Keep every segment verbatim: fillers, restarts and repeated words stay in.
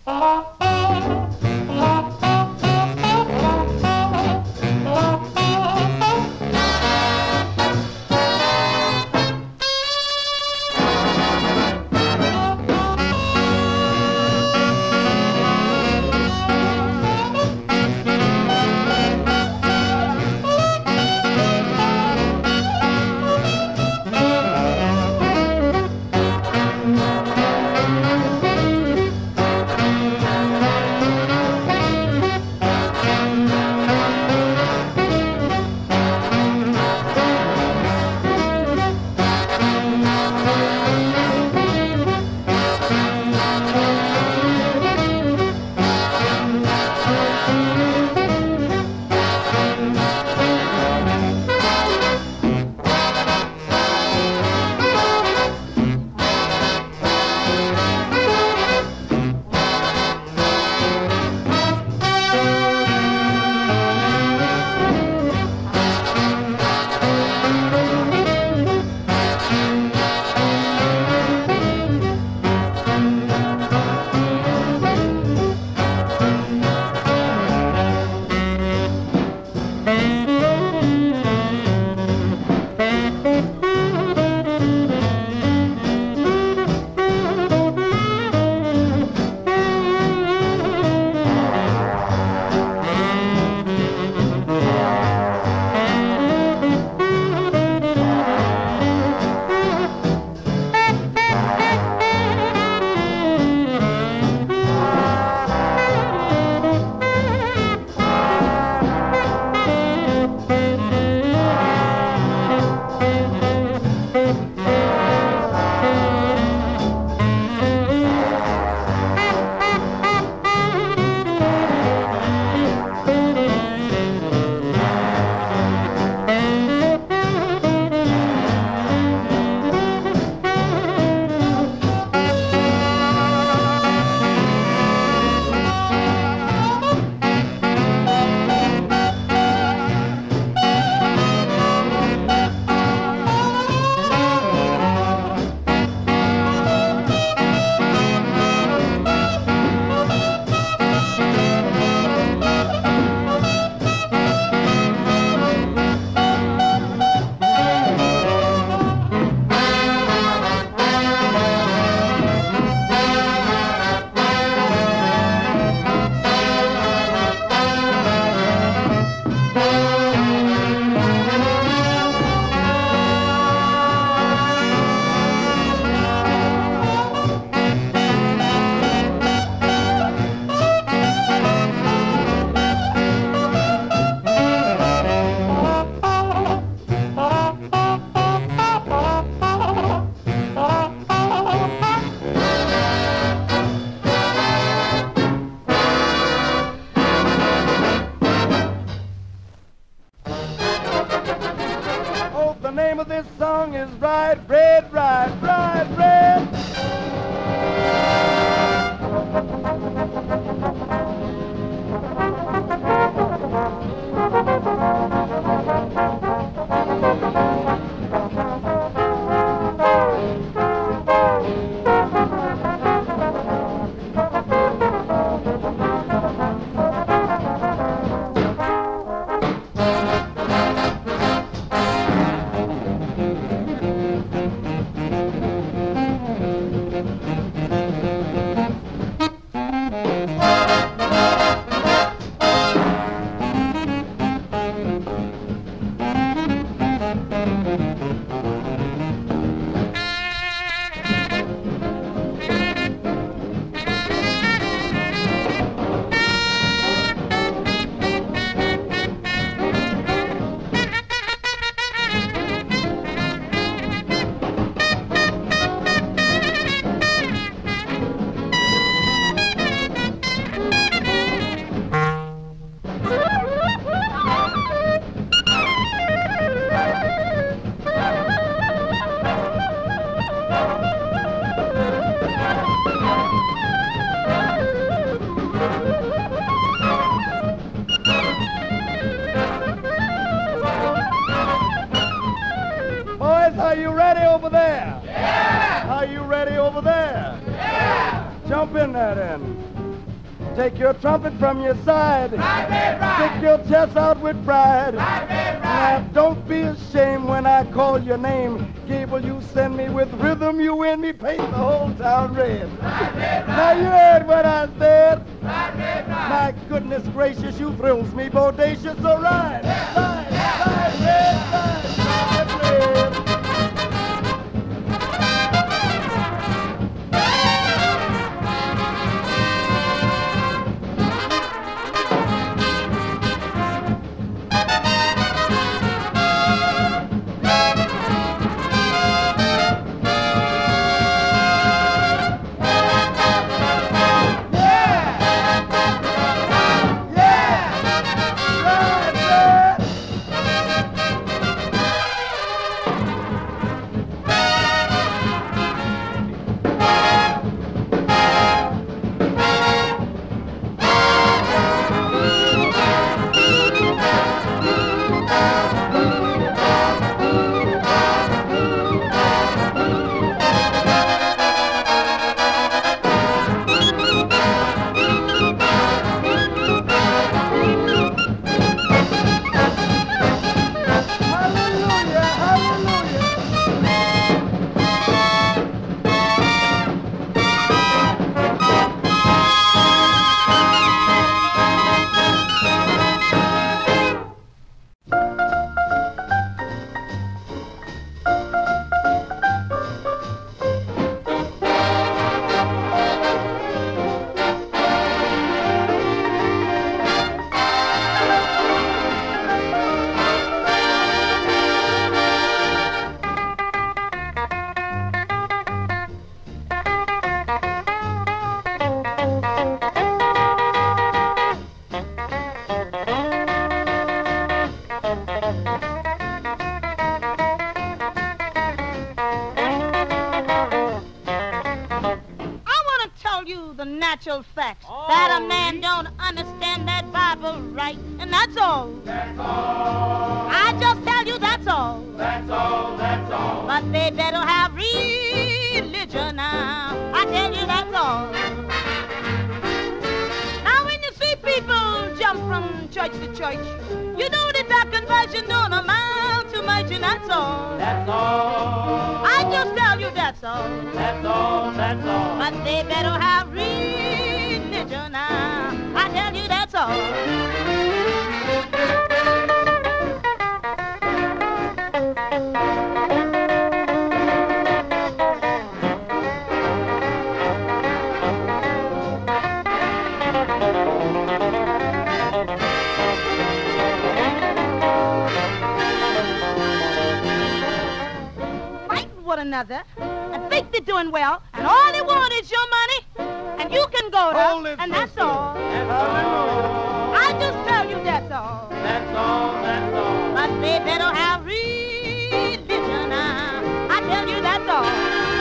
Are you ready over there? Yeah! Are you ready over there? Yeah! Jump in there then. Take your trumpet from your side. Right, right, right. Stick your chest out with pride. Right, right, right. Now don't be ashamed when I call your name. Gable, you send me with rhythm, you win me, paint the whole town red. Right, right, right. Now you heard what I said. Right, right, right. My goodness gracious, you thrills me bodacious. So ride, ride, ride, red, ride, ride, red. Natural facts oh, that a man don't understand that Bible right, and that's all. That's all. I just tell you that's all. That's all. That's all. But they better have religion now. I tell you that's all. Now when you see people jump from church to church, you know that that conversion don't amount to much, and that's all. That's all. I just tell you that's all. That's all. That's all. But they better have religion. Now, I tell you that's all. Fighting one another and think they're doing well, and all they want is your money. And you can go to, and that's all. That's all. I just tell you that's all. That's all. That's all. But they better have religion now. I tell you that's all.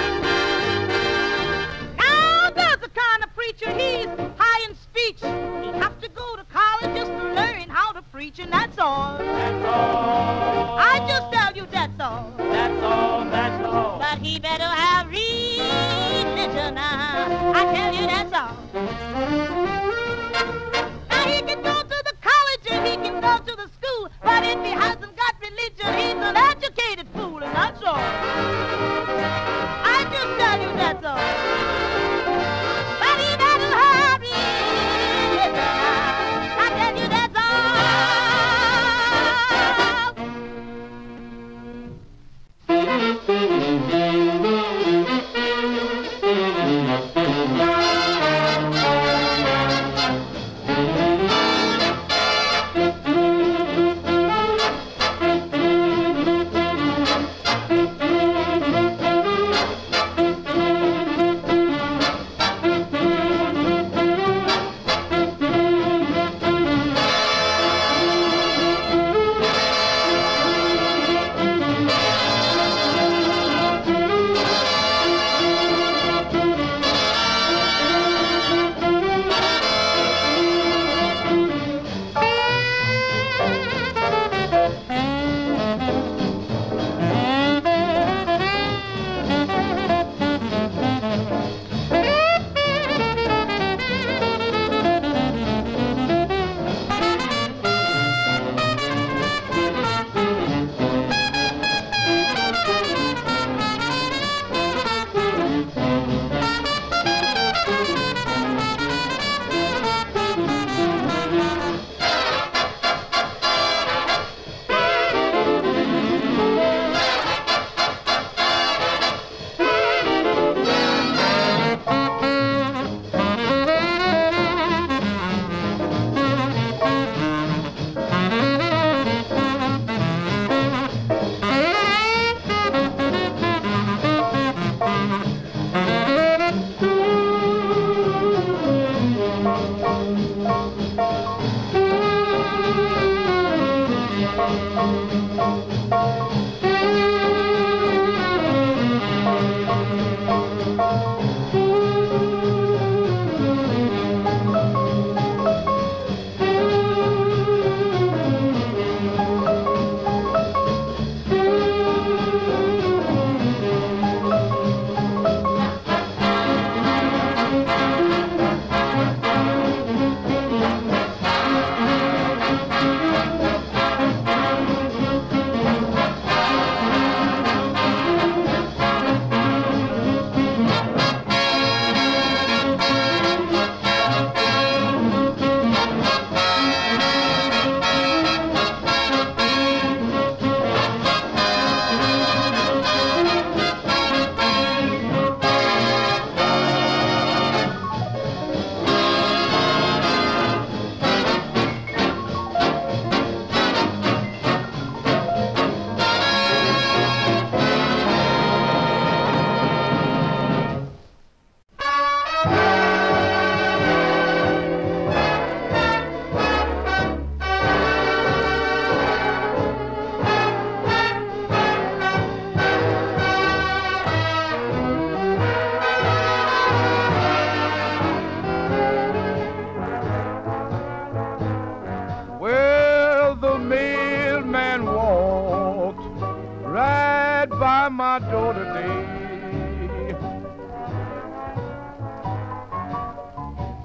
Now there's a kind of preacher, he's high in speech. He has to go to college just to learn how to preach, and that's all. That's all. I just tell you that's all. That's all. That's all. But he better have religion now. I tell you that's all. Now he can go to the college and he can go to the school, but if he hasn't got religion, he's an educated fool, and that's all. I just tell you that's all. But he better have religion now. I tell you that's all.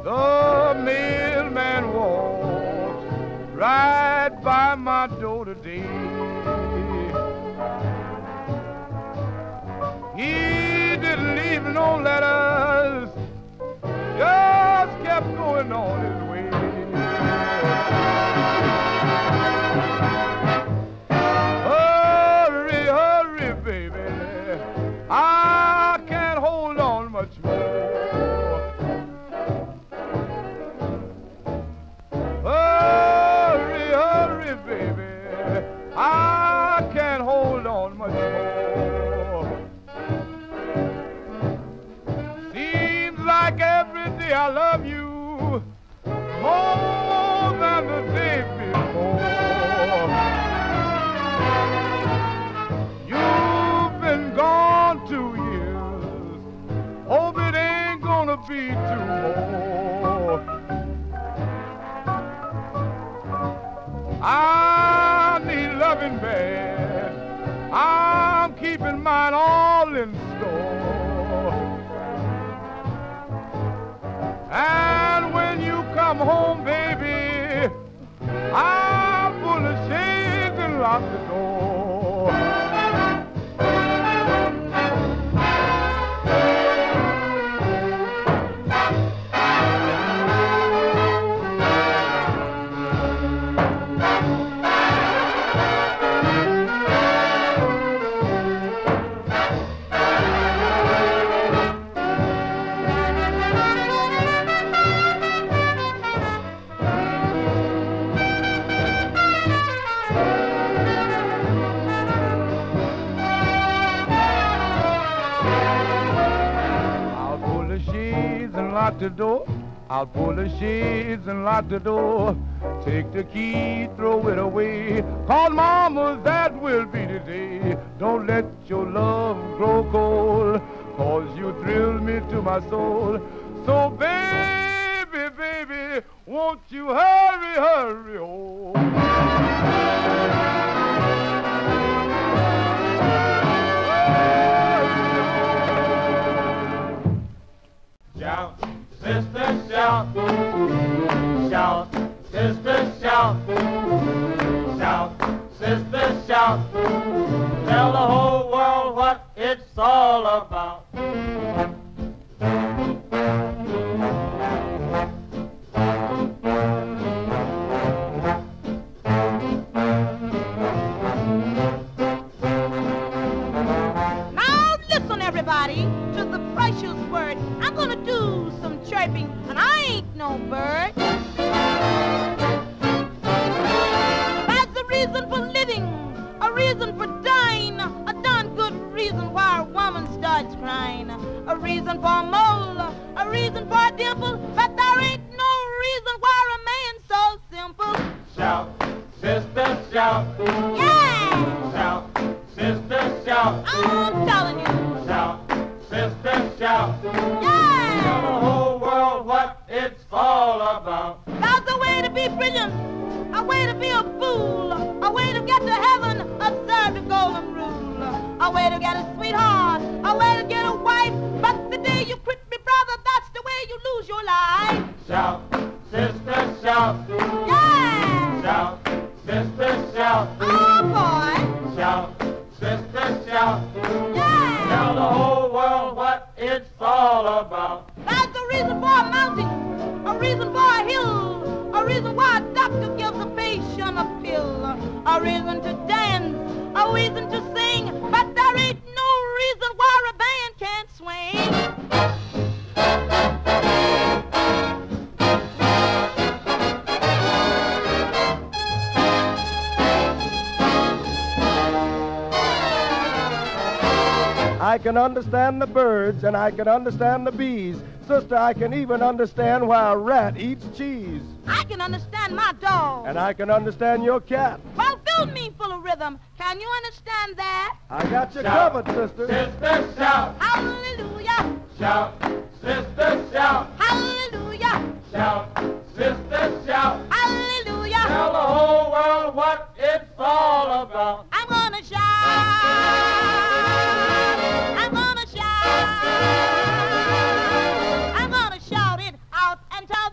The mailman walks right by my door today. He didn't leave no letters, just kept going on his way. Hurry, hurry, baby, I can't hold on much more. Hurry, hurry, baby, I can't hold on much more. Seems like every day I love you more than the day before. You've been gone two years, hope it ain't gonna be two more. I need loving bad, I'm keeping mine all in store. And when you come home, baby, I'll pull the shades and lock the door. Lock the door, I'll pull the shades and lock the door. Take the key, throw it away. Call mama, that will be the day. Don't let your love grow cold, cause you thrill me to my soul. So baby, baby, won't you hurry, hurry home? Shout, sister, shout, shout, sister, shout, shout, sister, shout, tell the whole world what it's all about. Now listen, everybody, to the precious word. I'm gonna do some chirping, and I ain't no bird. That's a reason for living, a reason for dying, a darn good reason why a woman starts crying, a reason for a mole, a reason for a dimple, but there ain't no reason why a man's so simple. Shout, sister, shout, Yeah! shout, sister, shout, I'm telling you. shout, sister, shout, tell Yeah! the whole world what it's all about. That's a way to be brilliant, a way to be a fool, a way to get to heaven, observe the golden rule, a way to get a sweetheart, a way to get a wife, but the day you quit me, brother, that's the way you lose your life. Shout, sister, shout, Yeah! shout, sister, shout, Oh, boy! shout, sister, shout, tell Yeah! the whole world what it's all about. That's a reason for a mountain, a reason for a hill, a reason why a doctor gives a patient a pill, a reason to dance, a reason to sing, but there ain't no reason why a band can't swing. I can understand the birds and I can understand the bees. Sister, I can even understand why a rat eats cheese. I can understand my dog. And I can understand your cat. Well, fill me full of rhythm. Can you understand that? I got you Shout. covered, sister. Sister, shout, Hallelujah! shout, sister, shout, Hallelujah! shout, sister, shout, Hallelujah! tell the whole world what it's all about. I'm gonna shout! I'm gonna shout! I'm gonna shout it out and tell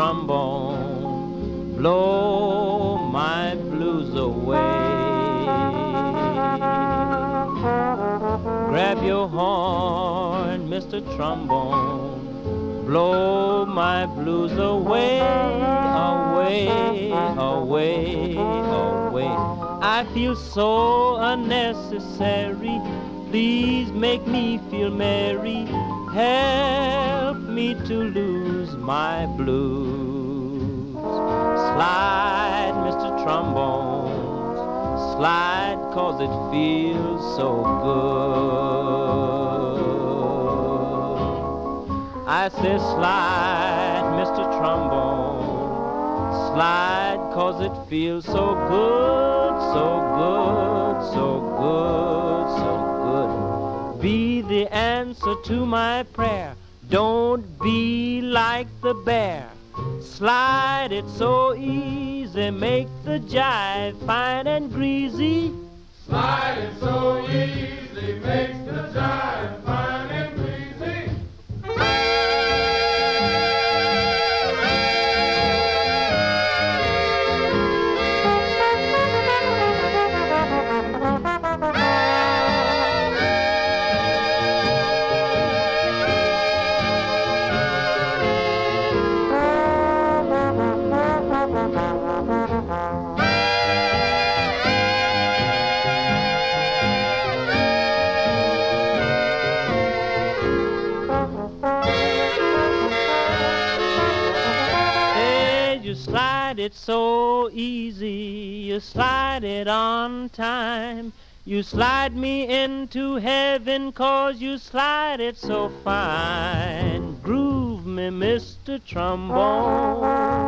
trombone, blow my blues away. Grab your horn, Mister Trombone, blow my blues away, away, away, away. I feel so unnecessary. Please make me feel merry. Help me to lose my blues. Slide, Mister Trombone, slide, 'cause it feels so good. I say slide, Mister Trombone, slide, 'cause it feels so good, so good, so good, so good. Be the answer to my prayer. Don't be like the bear. Slide it so easy, make the jive fine and greasy. Slide it so easy, makes the jive fine and greasy. Slide it so easy, you slide it on time. You slide me into heaven 'cause you slide it so fine. Groove me, Mister Trombone.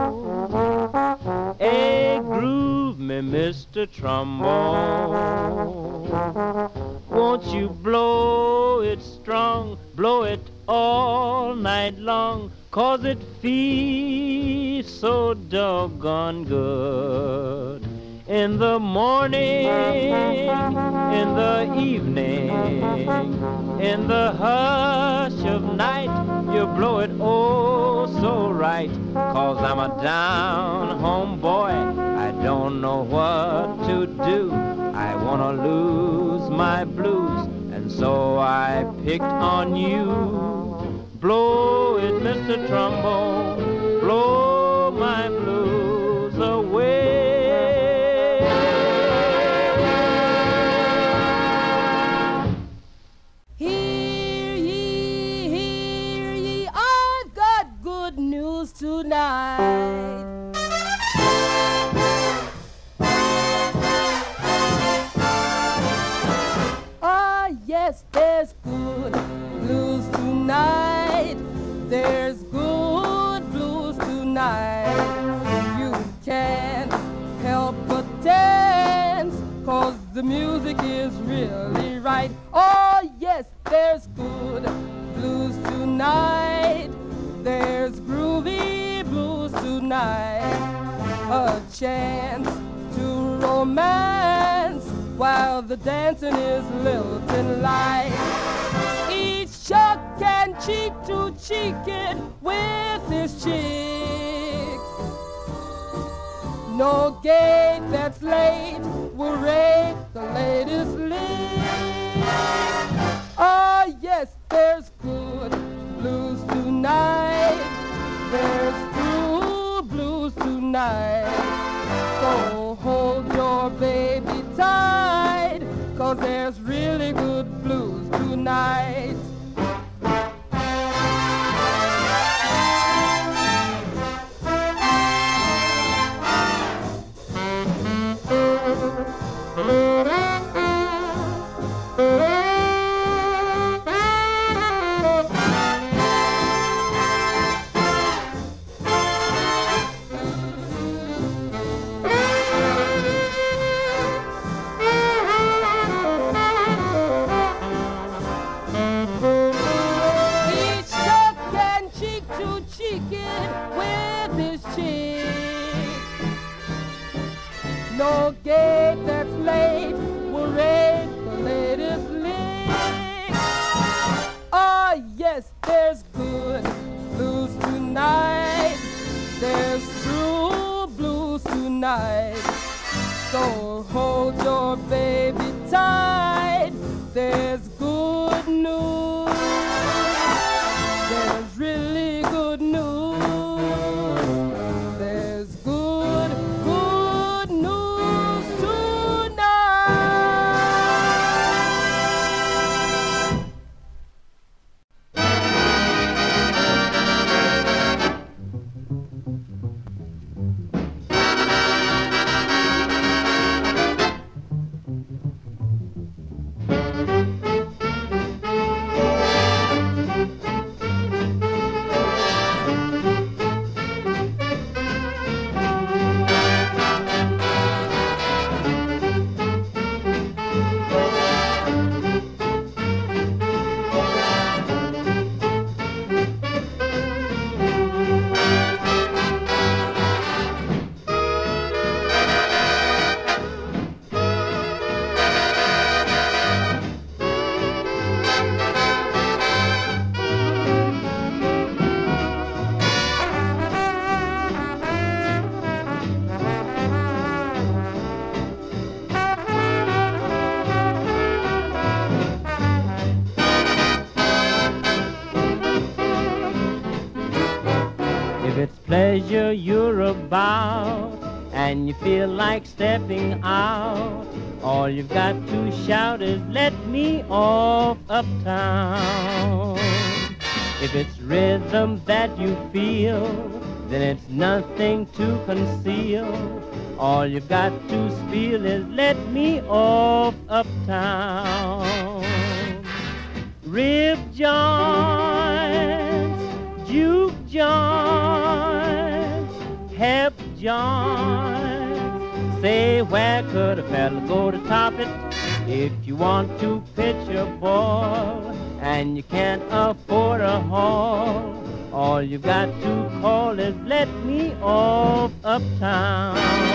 Hey, groove me, Mister Trombone. Won't you blow it strong, blow it all night long, 'cause it feels so doggone good. In the morning, in the evening, in the hush of night, you blow it oh so right. 'Cause I'm a down-home boy, I don't know what to do. I wanna lose my blues, and so I picked on you. Blow it, Mister Trombone, blow my blues away. Hear ye, hear ye, I've got good news tonight. Ah, yes, there's good blues tonight. There's good blues tonight. You can't help but dance, 'cause the music is really right. Oh yes, there's good blues tonight. There's groovy blues tonight. A chance to romance while the dancing is lilting light. Each shuck can cheek to cheek it with his chick. No gate that's late will rake the latest lick. Oh yes, there's good blues tonight. There's true blues tonight. So hold your baby tight, 'cause there's really good blues tonight. No gate that's late will rake the latest lick. Oh yes, there's good blues tonight. There's pleasure you're about, and you feel like stepping out, all you've got to shout is, let me off uptown. If it's rhythm that you feel, then it's nothing to conceal. All you've got to spiel is, let me off uptown. Rib joints, juke joints, hep joints. Say, where could a fella go to top it? If you want to pitch a ball and you can't afford a hall, all you got to call is, let me off uptown.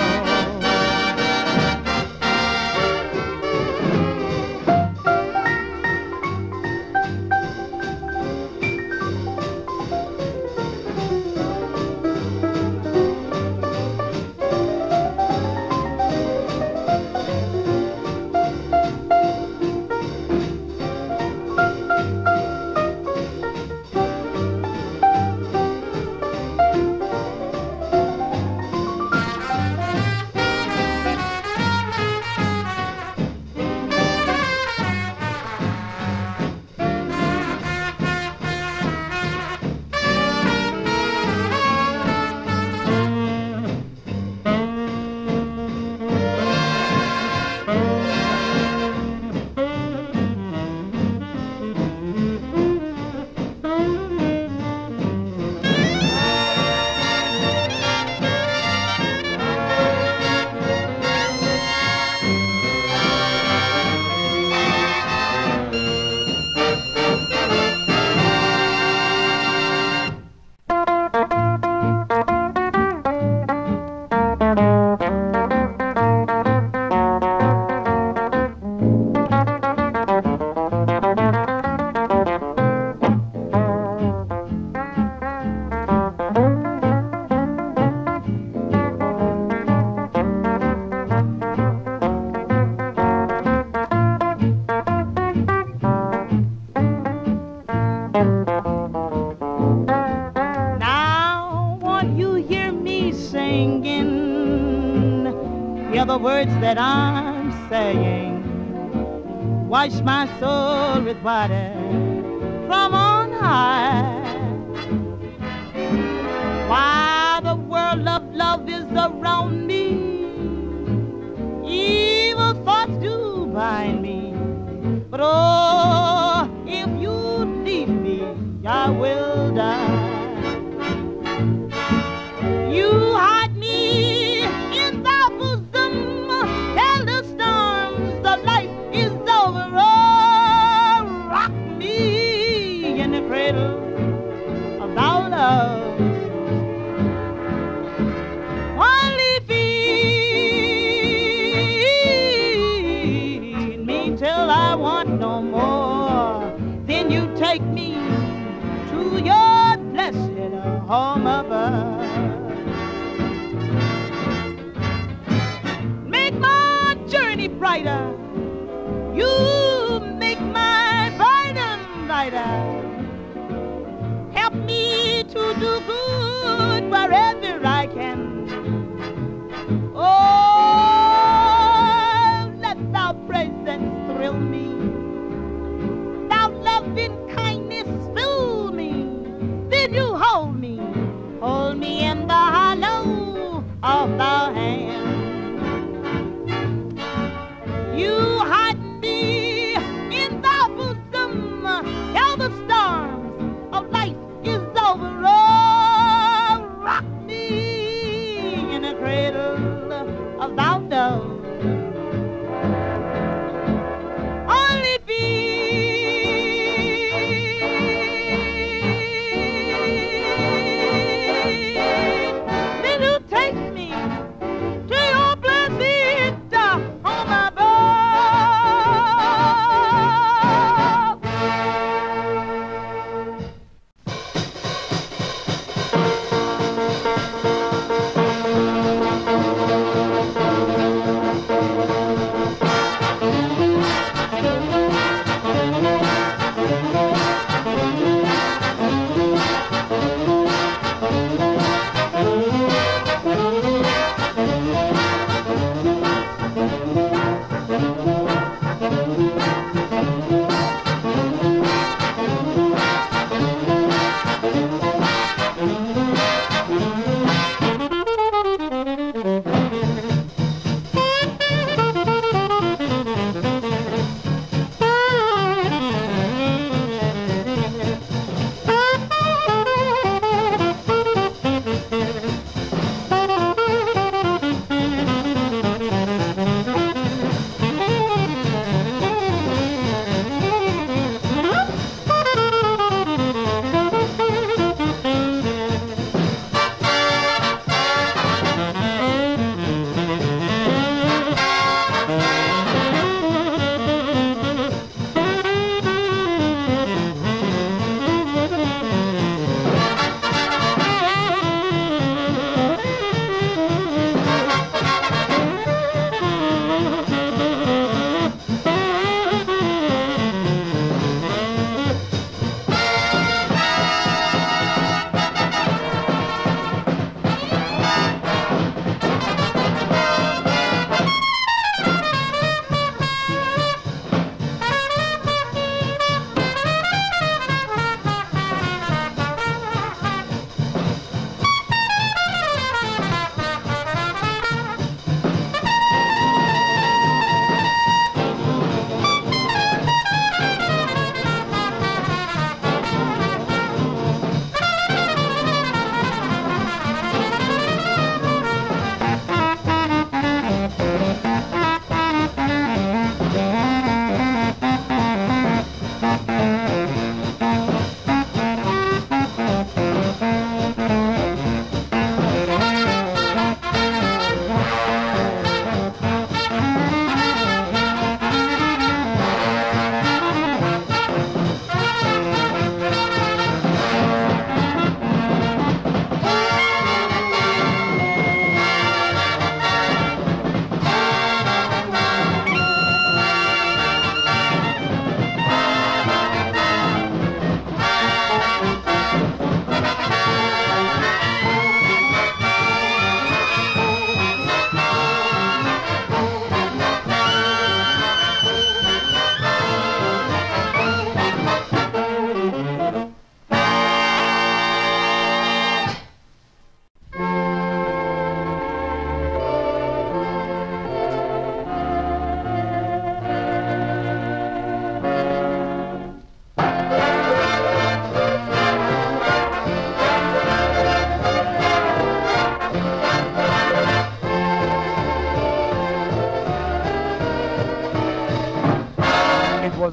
The words that I'm saying, wash my soul with water from on high. While the world of love is around me, evil thoughts do bind me. But oh, if you leave me, I will die. You hide me in thy bosom, tell the storms of life is over. Oh, rock me in the cradle of thy love. Only feed me till I want no more. Then you take me to your blessed home above. Brighter, you make my burden lighter. Help me to do good wherever I can. Oh, let thy presence thrill me. Thy loving kindness fill me. Then you hold me, hold me in the hollow of thy hand. You hide me in thy bosom, till the storms of life is over. Oh, rock me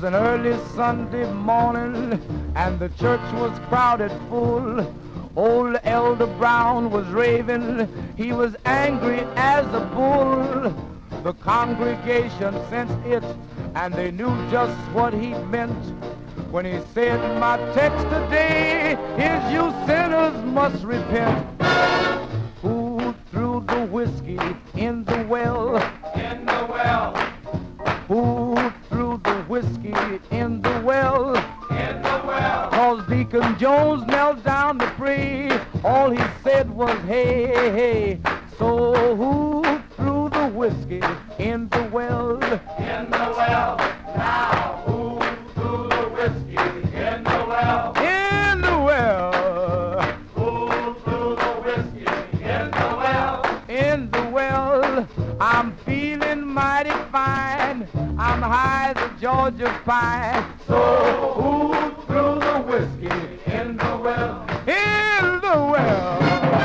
was an early Sunday morning, and the church was crowded full. Old Elder Brown was raving, he was angry as a bull. The congregation sensed it, and they knew just what he meant when he said, my text today is you sinners must repent. Who threw the whiskey in the well? In the well, Who threw the whiskey in the well? in the well, Cause Deacon Jones knelt down to pray. All he said was, hey, hey. So who threw the whiskey in the well? in the well. Now, who threw the whiskey in the well? In the well. Who threw the whiskey in the well? In the well. I'm feeling mighty fine. I'm high as a Georgia pine. So who threw the whiskey in the well? In the well.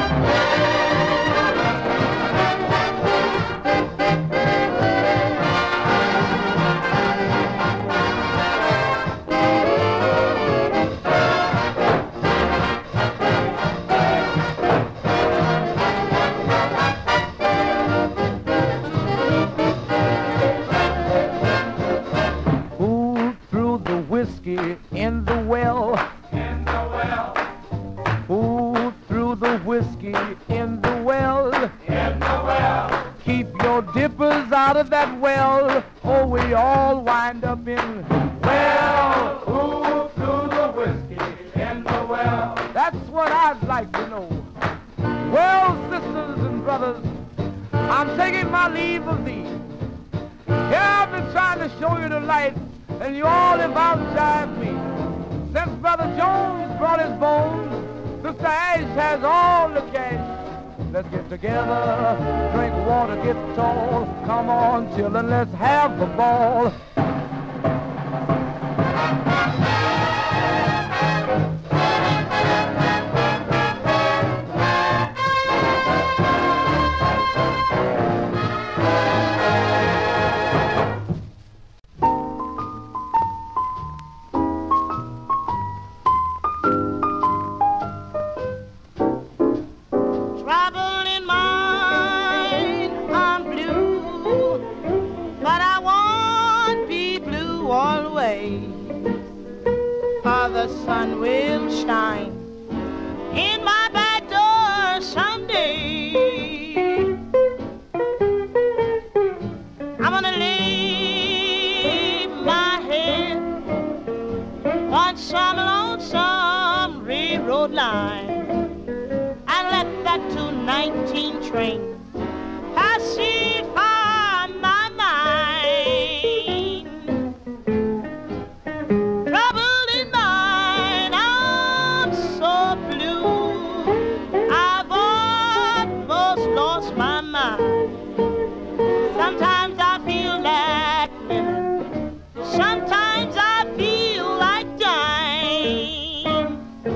Who threw the whiskey in the well? In the well, Who threw the whiskey in the well? in the well, Keep your dippers out of that well, or we all wind up in well, who threw the whiskey in the well? That's what I'd like to know. Well, sisters and brothers, I'm taking my leave of thee. Here I've been trying to show you the light, and you all have outjived me. Since Brother Jones brought his bones, Sister Ash has all the cash. Let's get together, drink water, get tall. Come on, children, let's have a ball. Trouble in mind, I'm blue, but I won't be blue always. For the sun will shine in my back door someday. I'm gonna lay my head on some lonesome railroad line and let that two nineteen train pass it from my mind. Trouble in mind, I'm so blue, I've almost lost my mind. Sometimes I feel like living, sometimes I feel like dying.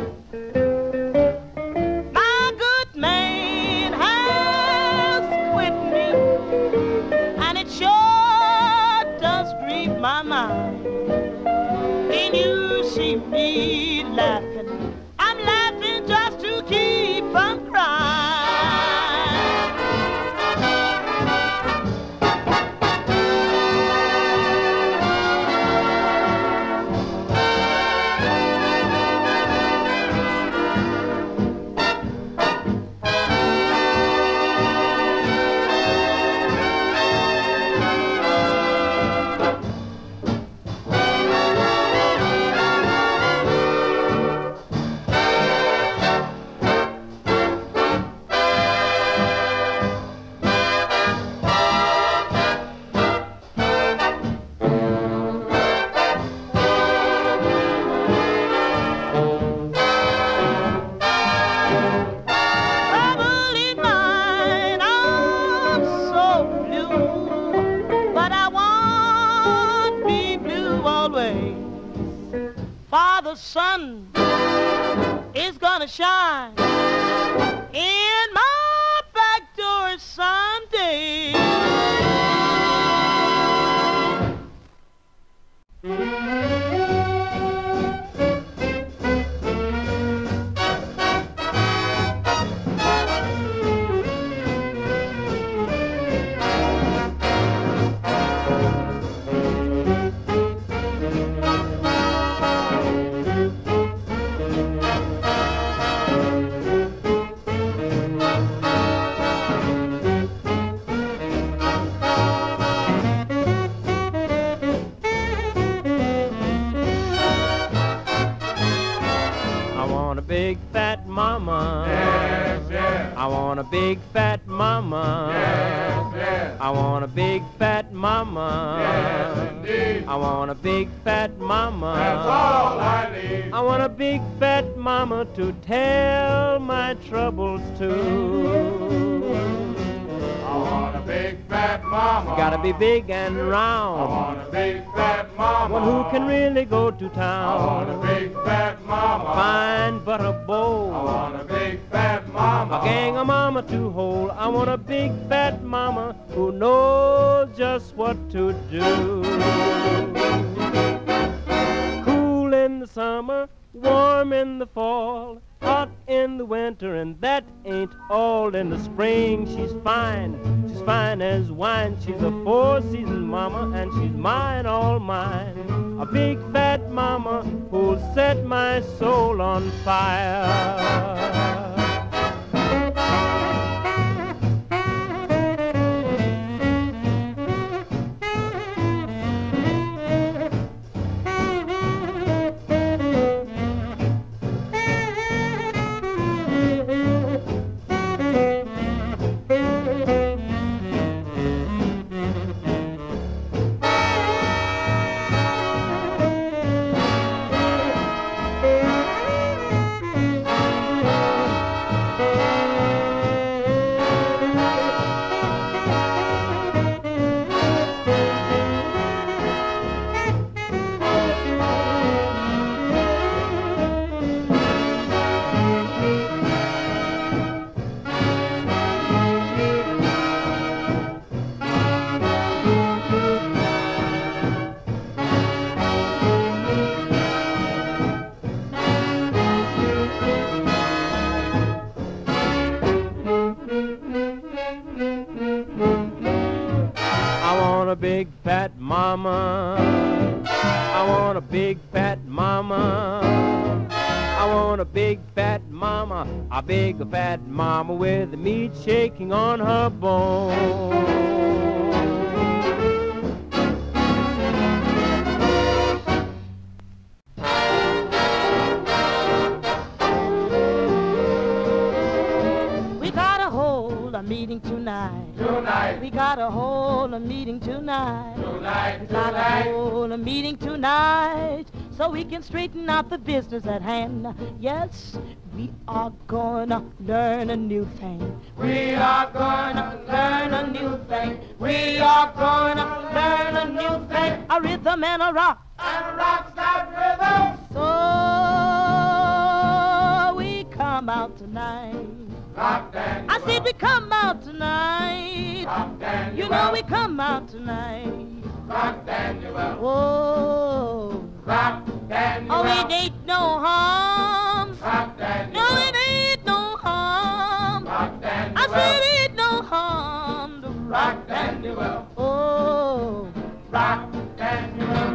My good man has quit me, and it sure does grieve my mind. Then you see me laughing, I'm laughing just to keep from crying. Trouble in mind, I'm so blue, but I won't be blue always. For the sun is gonna shine in my back door someday. a big fat mama. Yes, yes. I want a big fat mama. Yes, yes. I want a big fat mama. Yes, indeed. I want a big fat mama. That's all I need. I want a big fat mama to tell my troubles to. I want a big fat mama. Gotta be big and I round, want a big fat mama. one who can really go to I want a town. big fat mama. Fine but a I bowl, want a big fat mama. a gang of mama to hold. I want a big fat mama who knows just what to do. Cool in the summer, warm in the fall, hot in the winter, and that ain't all. In the spring she's fine, she's fine as wine. She's a four-season mama, and she's mine, all mine. A big fat mama who'll set my soul on fire. A big fat mama. I want a big fat mama. I want a big fat mama. A big fat mama with the meat shaking on her bone. Meeting tonight. Tonight. We got to hold a meeting tonight. Tonight. We got Tonight. to hold a meeting tonight so we can straighten out the business at hand. Yes, we are gonna learn a new thing. We are Gonna learn a new thing. We are gonna learn a new thing. A rhythm and a rock. and rocks that rhythm. So we come out tonight. Rock Daniel. I said we come out tonight. Rock Daniel. You know we come out tonight. Rock Daniel. Whoa. Rock Daniel. Oh, it ain't no harm. Rock Daniel. No, it ain't no harm. Rock Daniel. I said it ain't no harm to rock. Rock Daniel. Oh. Rock Daniel.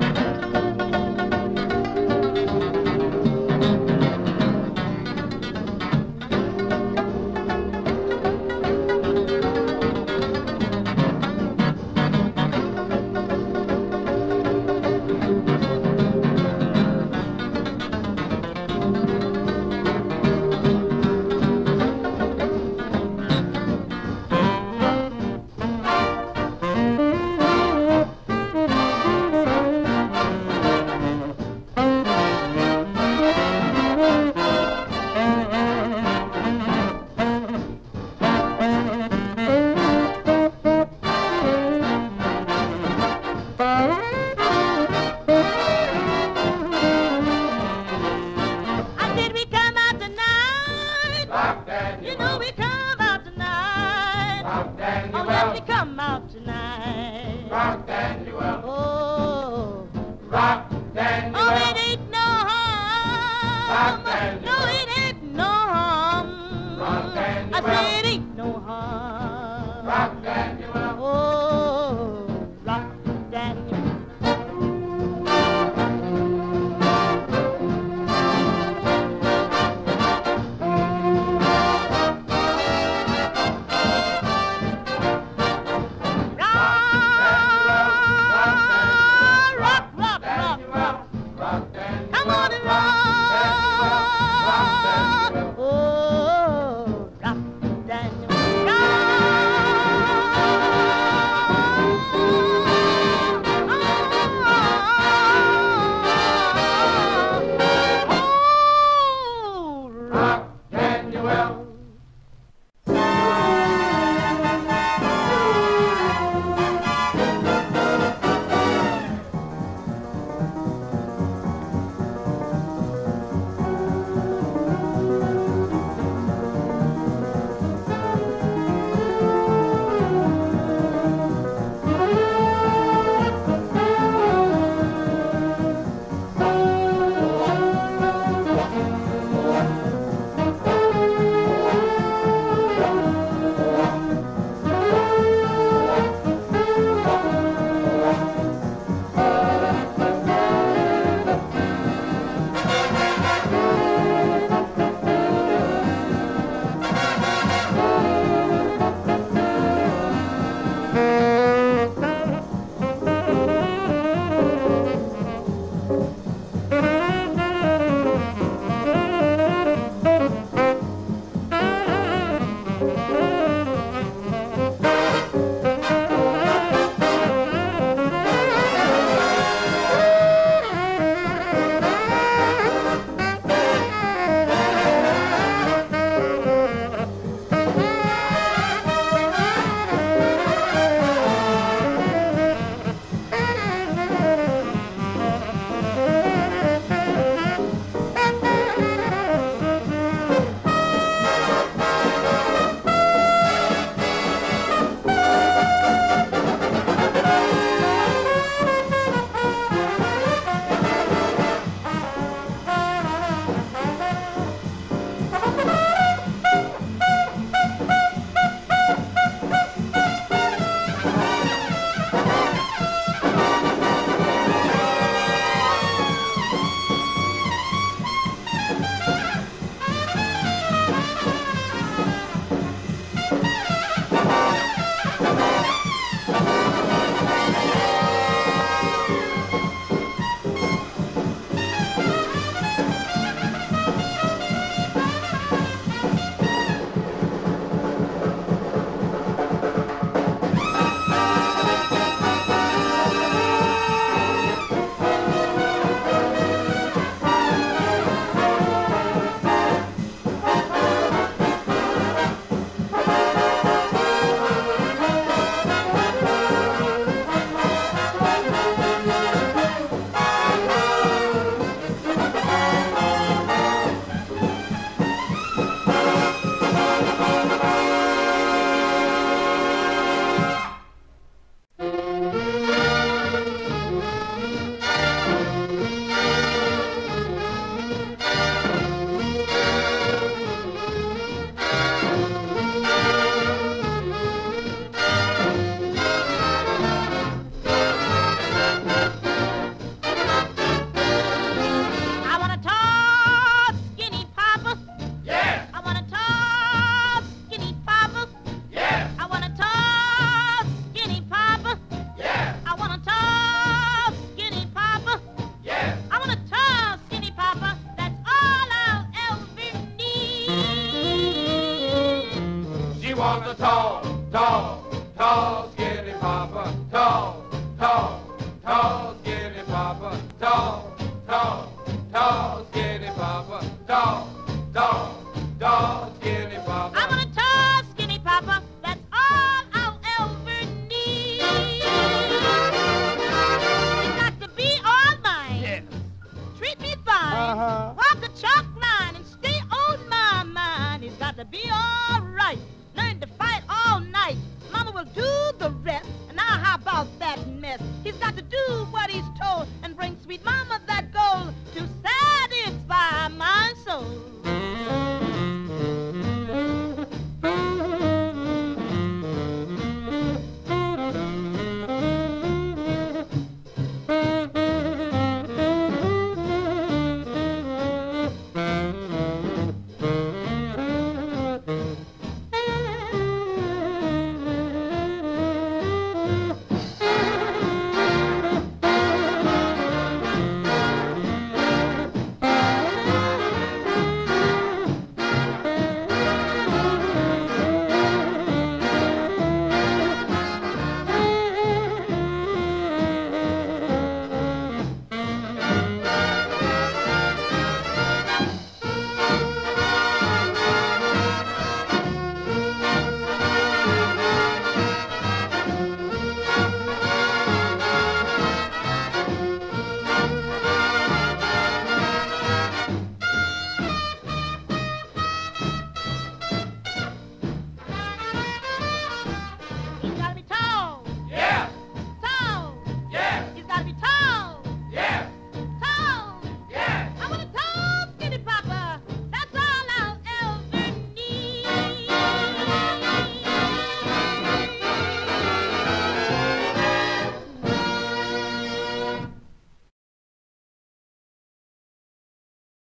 wants a tall, tall, tall, skinny papa. Tall, tall, tall, skinny papa. Tall, tall, tall, skinny papa. Tall.